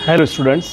Hello students,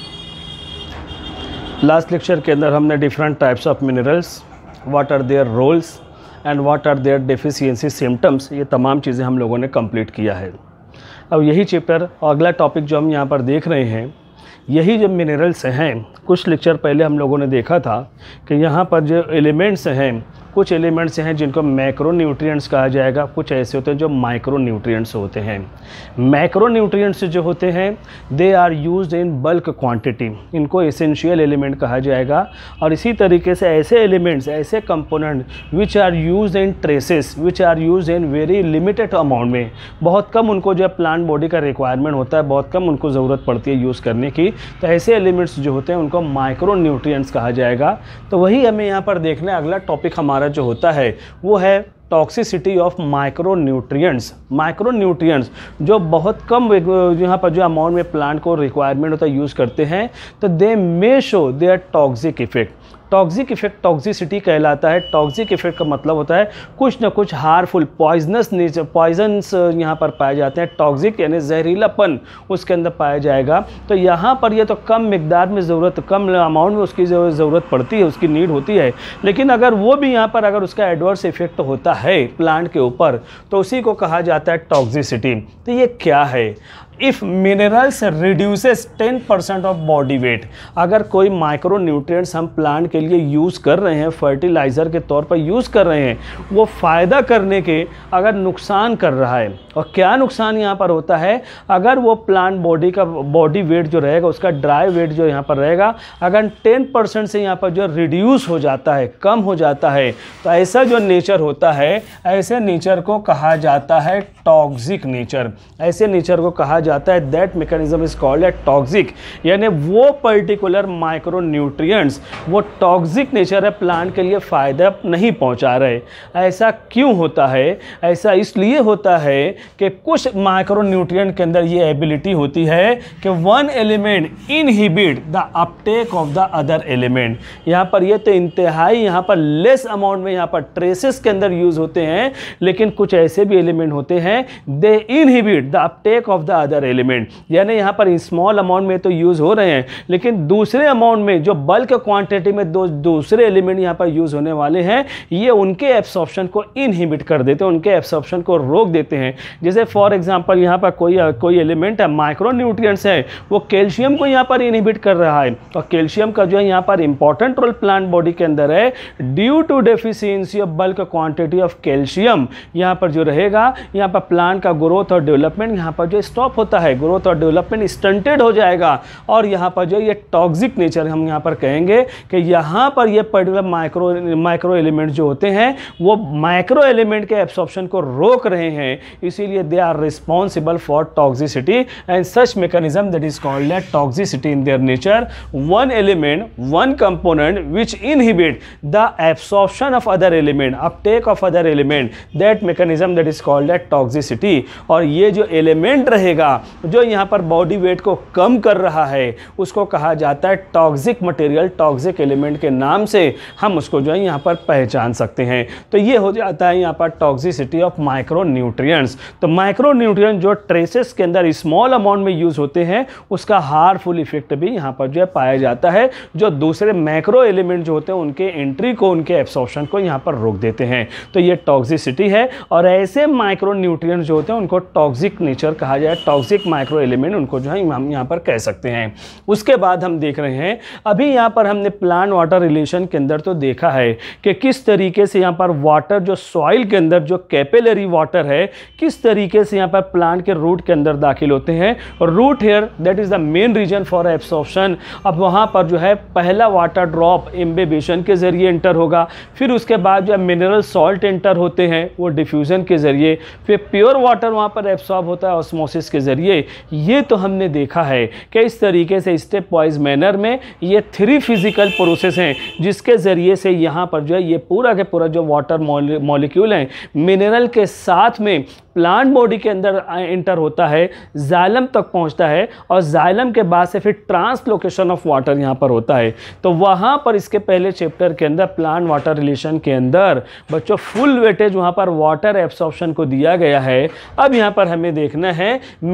last lecture के अंदर हमने different types of minerals, what are their roles and what are their deficiency symptoms, ये तमाम चीज़ें हम लोगों ने कंप्लीट किया है। अब यही चैप्टर अगला टॉपिक जो हम यहाँ पर देख रहे हैं, यही जो मिनरल्स हैं, कुछ लेक्चर पहले हम लोगों ने देखा था कि यहाँ पर जो एलिमेंट्स हैं, कुछ एलिमेंट्स हैं जिनको मैक्रो न्यूट्रिएंट्स कहा जाएगा, कुछ ऐसे होते हैं जो माइक्रो न्यूट्रिएंट्स होते हैं। मैक्रो न्यूट्रिएंट्स जो होते हैं they are used in bulk quantity, इनको एसेंशियल एलिमेंट कहा जाएगा। और इसी तरीके से ऐसे एलिमेंट्स, ऐसे component which are used in traces, which are used in very limited amount में, बहुत कम उनको जो प्लांट बॉडी का रिक्वायरमेंट होता है, बहुत कम उनको ज़रूरत पड़ती है यूज़ करने की, तो ऐसे एलिमेंट्स जो होते हैं उनको माइक्रो न्यूट्रिएंट्स कहा जाएगा। तो वही हमें यहाँ पर देखना है। अगला टॉपिक हमारा जो होता है वो है toxicity of micronutrients. Micronutrients जो बहुत कम यहाँ पर जो अमाउंट में प्लांट को रिक्वायरमेंट होता है यूज़ करते हैं, तो they may show their toxic effect. Toxic effect toxicity कहलाता है। टॉक्सिक इफेक्ट का मतलब होता है कुछ ना कुछ हार्मफुल पॉइजनस नेचर, पॉइजन्स यहाँ पर पाए जाते हैं। टॉक्सिक यानी जहरीलापन उसके अंदर पाया जाएगा। तो यहाँ पर ये तो कम मिकदार में ज़रूरत, कम अमाउंट में उसकी ज़रूरत पड़ती है, उसकी नीड होती है, लेकिन अगर वो भी यहाँ पर अगर उसका एडवर्स इफेक्ट होता है प्लांट के ऊपर, तो उसी को कहा जाता है टॉक्सिसिटी। तो ये क्या है? If minerals reduces 10% of body weight, अगर कोई माइक्रो न्यूट्रिएंट्स हम प्लांट के लिए यूज़ कर रहे हैं, फर्टिलाइज़र के तौर पर यूज़ कर रहे हैं, वो फ़ायदा करने के अगर नुकसान कर रहा है, और क्या नुकसान यहाँ पर होता है, अगर वो प्लांट बॉडी का बॉडी वेट जो रहेगा, उसका ड्राई वेट जो यहाँ पर रहेगा, अगर 10% से यहाँ पर जो रिड्यूस हो जाता है, कम हो जाता है, तो ऐसा जो नेचर होता है, ऐसे नेचर को कहा जाता है टॉक्सिक नेचर। ऐसे नेचर को कहा जाता है, that mechanism is called a toxic, यानी वो पर्टिकुलर माइक्रो न्यूट्रिएंट्स वो टॉक्सिक नेचर है, प्लांट के लिए फ़ायदा नहीं पहुंचा रहे। ऐसा क्यों होता है? ऐसा इसलिए होता है कि कुछ माइक्रो न्यूट्रिएंट के अंदर ये एबिलिटी होती है कि one element inhibit the uptake of the other element. यहाँ पर ये तो इंतहाई यहाँ पर लेस अमाउंट में यहाँ पर ट्रेसेस के अंदर यूज़ होते हैं, लेकिन कुछ ऐसे भी एलिमेंट होते हैं they inhibit the uptake of the other element, यानी यहाँ पर स्मॉल अमाउंट में तो यूज़ हो रहे हैं, लेकिन दूसरे अमाउंट में जो बल्क क्वांटिटी में दूसरे एलिमेंट यहाँ पर यूज़ होने वाले हैं, ये उनके एब्सॉर्प्शन को इनहिबिट कर देते हैं, उनके एब्सॉर्प्शन को रोक देते हैं। जैसे फॉर एग्जांपल यहाँ पर कोई एलिमेंट है, माइक्रो न्यूट्रिएंट्स है, वो कैल्शियम को यहाँ पर इनहिबिट कर रहा है, और कैल्शियम का जो है यहाँ पर इंपॉर्टेंट रोल प्लांट बॉडी के अंदर है। Due to deficiency of bulk quantity of calcium, यहाँ पर जो रहेगा, यहाँ पर प्लांट का ग्रोथ और डेवलपमेंट यहाँ पर जो स्टॉप होता है, ग्रोथ और डेवलपमेंट स्टंटेड हो जाएगा, और यहाँ पर जो ये टॉक्सिक नेचर हम यहाँ पर कहेंगे कि यहाँ पर ये पर्टिकुलर माइक्रो एलिमेंट जो होते हैं वो माइक्रो एलिमेंट के एब्सॉर्प्शन को रोक रहे हैं, इसीलिए they are responsible for toxicity and such mechanism that is called as toxicity in their nature. One element, one component which inhibit the absorption of other element, uptake of other element, that mechanism that is called as toxicity. और ये जो element रहेगा जो यहाँ पर body weight को कम कर रहा है, उसको कहा जाता है टॉक्सिक मटेरियल। टॉक्सिक एलिमेंट के नाम से हम उसको जो है यहाँ पर पहचान सकते हैं। तो ये हो जाता है यहाँ पर टॉक्सिसिटी ऑफ माइक्रो न्यूट्रिएंट्स। तो माइक्रो न्यूट्रिएंट जो ट्रेसेस के अंदर स्मॉल अमाउंट में यूज होते हैं, उसका हार्मफुल इफेक्ट भी यहाँ पर जो है पाया जाता है, जो दूसरे मैक्रो एलिमेंट जो होते हैं उनके एंट्री को, उनके एब्सॉर्प्शन को यहाँ पर रोक देते हैं। तो ये टॉक्सिसिटी है, और ऐसे माइक्रो न्यूट्रिएंट्स जो होते हैं उनको टॉक्सिक नेचर कहा जाए, टॉक्सिक माइक्रो एलिमेंट उनको जो है हम यहाँ पर कह सकते हैं। उसके बाद हम देख रहे हैं, अभी यहाँ पर हमने प्लांट वाटर रिलेशन के अंदर तो देखा है कि किस तरीके से यहाँ पर वाटर जो सॉइल के अंदर जो कैपिलरी वाटर है, किस तरीके से यहाँ पर प्लांट के रूट के अंदर दाखिल होते हैं। और root hair that is the main reason for absorption. अब वहाँ पर जो है पहला वाटर ड्रॉप इम्बिबिशन के जरिए एंटर होगा, फिर उसके बाद जो है मिनरल सॉल्ट एंटर होते हैं वो डिफ्यूजन के जरिए, फिर प्योर वाटर वहाँ पर एब्सॉर्ब होता है ऑस्मोसिस के जरिए। ये तो हमने देखा है कि इस तरीके से स्टेप वाइज मैनर में ये 3 फिजिकल प्रोसेस हैं, जिसके ज़रिए से यहाँ पर जो है ये पूरा के पूरा जो वाटर मॉलिक्यूल हैं मिनरल के साथ में प्लांट बॉडी के अंदर एंटर होता है, जाइलम तक पहुंचता है, और जाइलम के बाद से फिर ट्रांसलोकेशन ऑफ वाटर यहाँ पर होता है। तो वहाँ पर इसके पहले चैप्टर के अंदर प्लांट वाटर रिलेशन के अंदर बच्चों फुल वेटेज वहाँ पर वाटर एब्सॉर्प्शन को दिया गया है। अब यहाँ पर हमें देखना है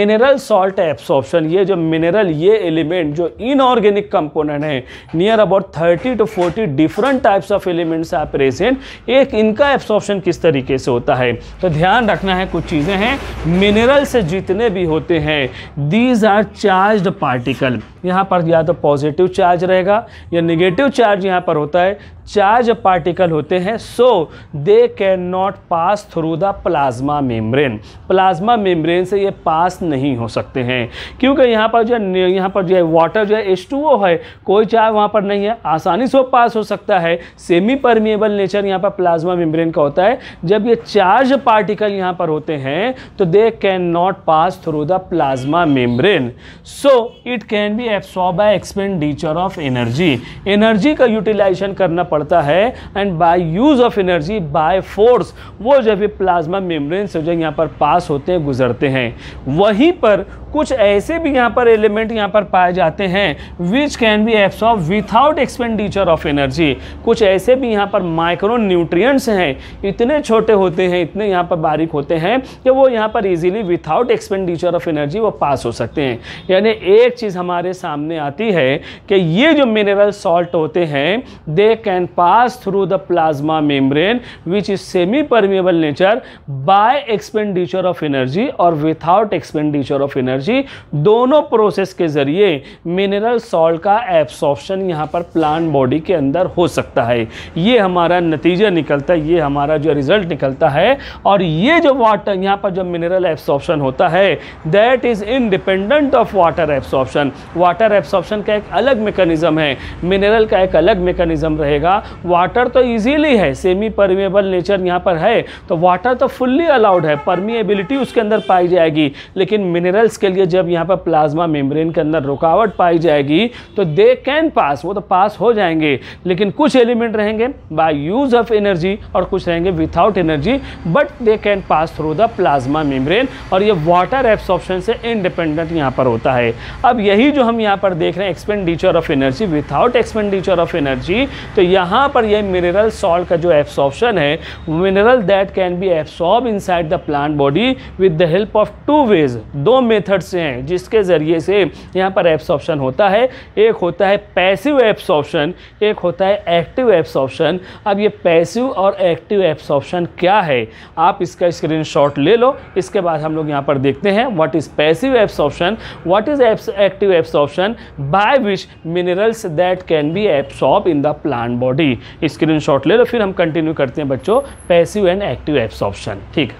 मिनरल सॉल्ट एब्सॉर्प्शन, ये जो मिनरल, ये एलिमेंट जो इनऑर्गेनिक कंपोनेंट है, near about 30 to 40 different types of elements are present. एक इनका एब्सॉर्प्शन किस तरीके से होता है, तो ध्यान रखना है कुछ चीज़ें हैं। मिनरल से जितने भी होते हैं, दीज आर चार्ज्ड पार्टिकल। यहाँ पर या तो पॉजिटिव चार्ज रहेगा या नेगेटिव चार्ज यहाँ पर होता है, चार्ज पार्टिकल होते हैं। So they can not pass through the plasma membrane, plasma membrane से ये पास नहीं हो सकते हैं, क्योंकि यहाँ पर जो है वाटर जो है H2O है, कोई चार्ज वहाँ पर नहीं है, आसानी से वो पास हो सकता है। सेमी परमिएबल नेचर यहाँ पर प्लाज्मा मेम्ब्रेन का होता है। जब ये चार्ज पार्टिकल यहाँ पर होते हैं तो they can not pass through the plasma membrane, so it can be absorb by expenditure of energy. Energy का यूटिलाइजेशन करना पड़ता है, and by use of energy by force, वो जब ये प्लाज्मा मेम्ब्रेन से जो यहाँ पर पास होते हैं, गुजरते हैं। वहीं पर कुछ ऐसे भी यहाँ पर एलिमेंट यहाँ पर पाए जाते हैं which can be absorb without expenditure of energy. कुछ ऐसे भी यहाँ पर माइक्रो न्यूट्रिएंट्स हैं, इतने छोटे होते हैं, इतने यहाँ पर बारीक होते हैं कि वो यहाँ पर easily without expenditure of energy वो पास हो सकते हैं। यानी एक चीज़ हमारे सामने आती है कि ये जो मिनरल सॉल्ट होते हैं, they can pass through the plasma membrane which is semi permeable nature by expenditure of energy और विथआउट एक्सपेंडिचर ऑफ एनर्जी। दोनों प्रोसेस के जरिए मिनरल सॉल्ट का एब्सॉर्प्शन यहाँ पर प्लांट बॉडी के अंदर हो सकता है। ये हमारा नतीजा निकलता है, ये हमारा जो रिजल्ट निकलता है। और ये जो वाटर यहाँ पर जो मिनरल एब्सॉर्प्शन होता है, that is independent of water absorption. Water absorption का एक अलग मैकेनिज्म है, मिनरल का एक अलग मैकेनिज्म रहेगा। वाटर तो इजीली है, सेमी परमिएबल नेचर यहाँ पर है, तो वाटर तो फुल्ली अलाउड है, परमिएबिलिटी उसके अंदर पाई जाएगी। लेकिन मिनरल्स के लिए जब यहाँ पर प्लाज्मा मेम्ब्रेन के अंदर रुकावट पाई जाएगी तो दे कैन पास, वो तो पास हो जाएंगे, लेकिन कुछ एलिमेंट रहेंगे बाय यूज ऑफ एनर्जी और कुछ रहेंगे without energy, but they can pass through the plasma membrane. और ये वाटर एब्सॉर्प्शन से इंडिपेंडेंट यहाँ पर होता है। अब यही जो हम यहाँ पर देख रहे हैं expenditure of energy, without expenditure of energy, तो यहाँ पर ये मिनरल सॉल्ट का जो एब्सॉर्प्शन है, mineral that can be absorb inside the plant body with the help of two ways. दो मेथड्स हैं जिसके जरिए से यहाँ पर एब्सॉर्प्शन होता है। एक होता है पैसिव एब्सॉर्प्शन, एक होता है एक्टिव एब्सॉर्प्शन। अब ये पैसिव और एक्टिव एब्सॉर्प्शन क्या है, आप इसका स्क्रीनशॉट ले लो। इसके बाद हम लोग यहाँ पर देखते हैं what is passive absorption, what is active absorption, by which minerals that can be absorb in the plant body. Screenshot ले लो, फिर हम कंटिन्यू करते हैं बच्चों पैसिव एंड एक्टिव एब्सॉर्प्शन। ठीक,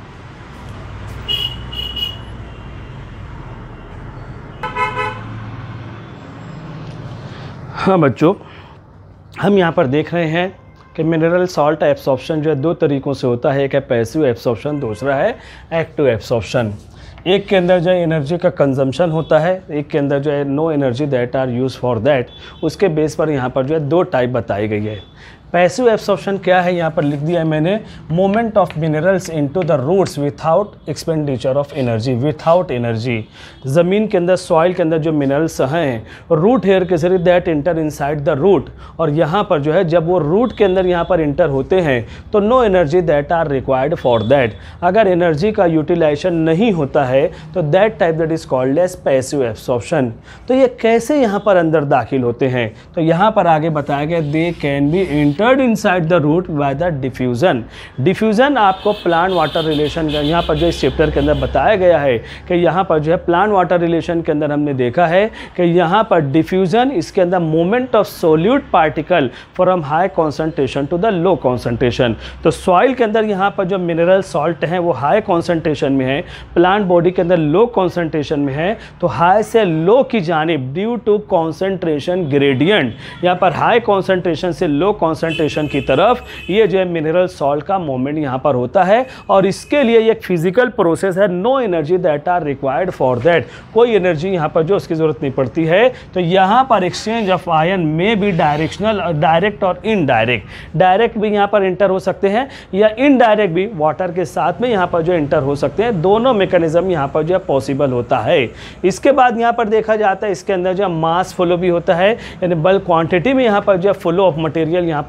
हाँ बच्चों, हम यहाँ पर देख रहे हैं कि मिनरल सॉल्ट एब्सॉर्प्शन जो है दो तरीक़ों से होता है। एक है पैसिव एब्सॉर्प्शन, दूसरा है एक्टिव एब्सॉर्प्शन। एक के अंदर जो है एनर्जी का कंजम्पशन होता है, एक के अंदर जो है no energy that are use for that. उसके बेस पर यहाँ पर जो है दो टाइप बताई गई है। पैसिव एब्सॉर्प्शन क्या है, यहाँ पर लिख दिया है मैंने, movement of minerals into the roots without expenditure of energy, without energy. ज़मीन के अंदर, सॉइल के अंदर जो मिनरल्स हैं, रूट हेयर के जरिए that enter inside the root, और यहाँ पर जो है जब वो रूट के अंदर यहाँ पर इंटर होते हैं तो no energy that are required for that. अगर एनर्जी का यूटिलाइजेशन नहीं होता है तो that type that is called as passive absorption. तो ये कैसे यहाँ पर अंदर दाखिल होते हैं, तो यहाँ पर आगे बताया गया they can be entered inside the root by the diffusion. Diffusion आपको प्लांट वाटर रिलेशन का यहाँ पर जो इस चैप्टर के अंदर बताया गया है कि यहाँ पर जो है प्लांट वाटर रिलेशन के अंदर हमने देखा है कि यहाँ पर डिफ्यूजन, इसके अंदर movement of solute particle from high concentration to the low concentration. तो सॉइल के अंदर यहाँ पर जो मिनरल सॉल्ट हैं वो हाई कॉन्सेंट्रेशन में है, प्लांट बॉडी के अंदर लो कॉन्सेंट्रेशन में है। तो हाई से लो की जानिब ड्यू टू कॉन्सेंट्रेशन ग्रेडियंट, यहाँ पर हाई कॉन्सेंट्रेशन से लो कॉन्सेंट्रेशन की तरफ ये जो है मिनरल सॉल्ट का मूवमेंट यहाँ पर होता है। और इसके लिए एक फिजिकल प्रोसेस है, no energy that are required for that. कोई एनर्जी यहाँ पर जो उसकी ज़रूरत नहीं पड़ती है। तो यहाँ पर एक्सचेंज ऑफ आयन में भी डायरेक्शनल, डायरेक्ट और इनडायरेक्ट। डायरेक्ट भी यहाँ पर इंटर हो सकते हैं या इनडायरेक्ट भी वाटर के साथ में यहाँ पर जो इंटर हो सकते हैं। दोनों मैकेनिज्म यहाँ पर जो है पॉसिबल होता है। इसके बाद यहाँ पर देखा जाता है इसके अंदर जो मास फ्लो भी होता है, यानी बल्क क्वांटिटी में यहाँ पर जो फ्लो ऑफ मटेरियल यहाँ पर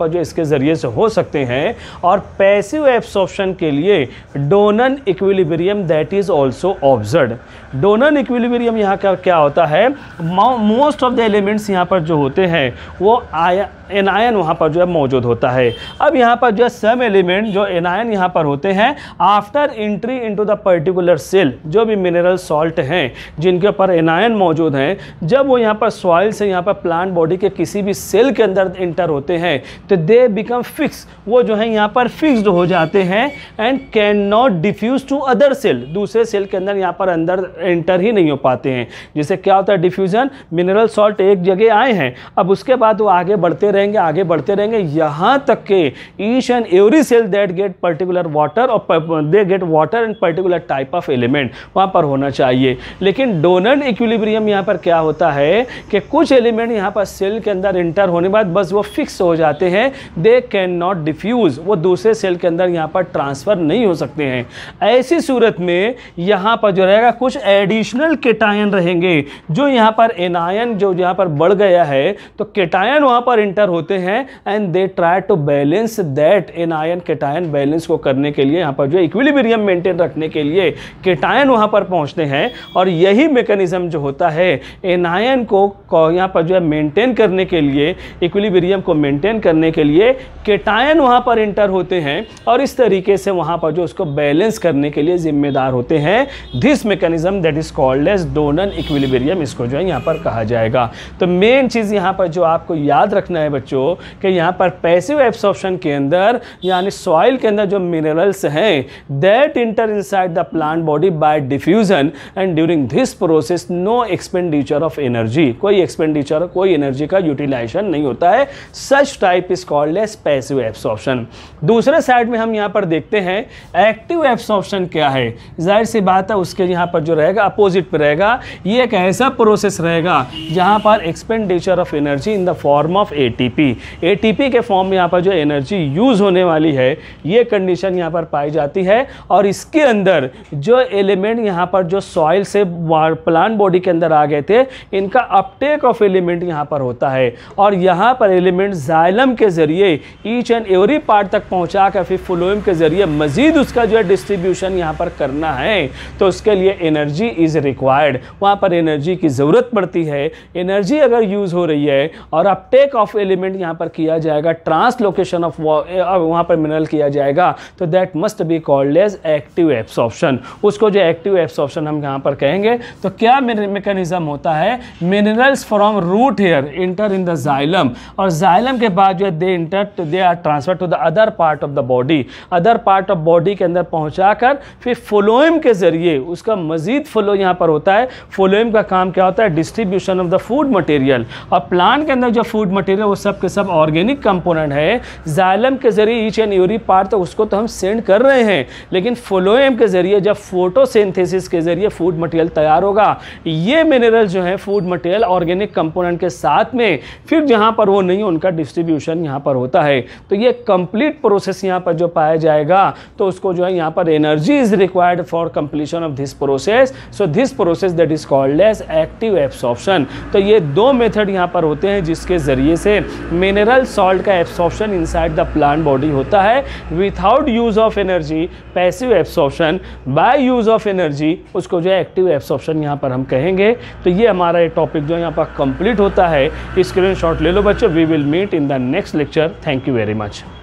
पर जो इसके ज़रिए से हो सकते हैं। और पैसिव एब्सॉर्प्शन के लिए Donnan equilibrium that is also observed. Donnan equilibrium यहाँ का क्या होता है, मोस्ट ऑफ द एलिमेंट्स यहाँ पर जो होते हैं वो एनायन वहाँ पर जो है मौजूद होता है। अब यहाँ पर जो है सम एलिमेंट जो एनायन यहाँ पर होते हैं after entry into the particular cell, जो भी मिनरल सॉल्ट हैं जिनके ऊपर एनायन मौजूद हैं, जब वो यहाँ पर सॉइल से यहाँ पर प्लांट बॉडी के किसी भी सेल के अंदर इंटर होते हैं तो दे बिकम फिक्स, वो जो है यहाँ पर फिक्स्ड हो जाते हैं and can not diffuse to other cell, दूसरे सेल के अंदर यहाँ पर अंदर एंटर ही नहीं हो पाते हैं। जिससे क्या होता है डिफ्यूजन, मिनरल सॉल्ट एक जगह आए हैं, अब उसके बाद वो आगे बढ़ते रहेंगे यहाँ तक के each and every cell that get particular water और they get water and particular type of element वहाँ पर होना चाहिए। लेकिन डोनन इक्विलिब्रियम यहाँ पर क्या होता है कि कुछ एलिमेंट यहाँ पर सेल के अंदर इंटर होने के बाद बस वो फिक्स हो जाते हैं, दे कैन नॉट डिफ्यूज, वो दूसरे सेल के अंदर यहाँ पर ट्रांसफर नहीं हो सकते हैं। ऐसी सूरत में यहाँ पर जो रहेगा कुछ एडिशनल केटायन रहेंगे, जो यहाँ पर एनायन जो यहाँ पर बढ़ गया है तो केटायन वहाँ पर इंटर होते हैं and they try to balance that anion cation balance को करने के लिए यहाँ पर जो इक्विलिब्रियम मेंटेन रखने के लिए केटायन वहाँ पर पहुँचते हैं। और यही मैकेनिज्म जो होता है एनायन को यहाँ पर जो है मेंटेन करने के लिए, इक्विलिब्रियम को मेंटेन करने के लिए केटायन वहाँ पर इंटर होते हैं और इस तरीके से वहाँ पर जो उसको बैलेंस करने के लिए जिम्मेदार होते हैं। This mechanism that is called as Donnan equilibrium, इसको जो है यहाँ पर कहा जाएगा। तो मेन चीज़ यहाँ पर जो आपको याद रखना है बच्चों कि यहाँ पर पैसिव एब्सॉर्प्शन के अंदर यानी सॉइल के अंदर जो मिनरल्स हैं that enter inside the plant body by diffusion and during this process no expenditure of energy, कोई एक्सपेंडिचर कोई एनर्जी का यूटिलाइजेशन नहीं होता है। Such type is called as passive absorption. दूसरे साइड में हम यहाँ पर देखते हैं एक्टिव एब्सॉर्प्शन क्या है। जाहिर सी बात है उसके यहाँ पर जो रहेगा अपोजिट पे रहेगा, ये एक ऐसा प्रोसेस रहेगा जहाँ पर expenditure of energy in the form of ATP, ATP के फॉर्म में यहाँ पर जो एनर्जी यूज होने वाली है ये कंडीशन यहाँ पर पाई जाती है। और इसके अंदर जो एलिमेंट यहाँ पर जो सॉइल से प्लांट बॉडी के अंदर आ गए थे इनका अपटेक ऑफ एलिमेंट यहाँ पर होता है और यहाँ पर एलिमेंट जाइलम के जरिए ईच एंड एवरी पार्ट तक पहुँचा कर फिर फ्लोएम के जरिए मजीद उसका जो है डिस्ट्रीब्यूशन यहाँ पर करना है तो उसके लिए एनर्जी इज रिक्वायर्ड, वहाँ पर एनर्जी की ज़रूरत पड़ती है। एनर्जी अगर यूज़ हो रही है और अपटेक ऑफ एलिमेंट यहाँ पर किया जाएगा, ट्रांसलोकेशन ऑफ वहाँ पर मिनरल किया जाएगा तो that must be called as active absorption. उसको जो एक्टिव एब्सॉर्प्शन हम यहाँ पर कहेंगे। तो क्या मैकेनिज्म होता है, minerals from root hair enter in the xylem और जाइलम के बाद जो है they are transfer to the other part of the body, other part of body के अंदर पहुँचाकर फिर फ्लोएम के जरिए उसका मजीद फ्लो यहाँ पर होता है। फ्लोएम का काम क्या होता है, distribution of the food material. और प्लांट के अंदर जो फूड मटेरियल वो सब के सब ऑर्गेनिक कंपोनेंट है, जाइलम के जरिए ईच एंड एवरी पार्ट तो उसको तो हम सेंड कर रहे हैं, लेकिन फ्लोएम के जरिए जब फोटोसिंथेसिस के जरिए फूड मटेरियल तैयार होगा ये मिनरल जो है फूड मटेरियल ऑर्गेनिक कंपोनेंट के साथ में फिर जहाँ पर वो नहीं उनका डिस्ट्रीब्यूशन यहाँ पर होता है। तो ये कंप्लीट प्रोसेस यहाँ पर जो पाया जाएगा तो उसको जो है यहाँ पर energy is required for completion of this process. So this process that is called as active absorption. तो ये दो मेथड यहाँ पर होते हैं जिसके जरिए से मिनरल सॉल्ट का absorption inside the plant body होता है without use of energy passive absorption, by use of energy उसको जो है एक्टिव एब्सॉर्प्शन यहाँ पर हम कहेंगे। तो ये हमारा ये टॉपिक जो यहाँ पर कंप्लीट होता है। स्क्रीनशॉट ले लो बच्चों। We will meet in the next lecture. Thank you very much.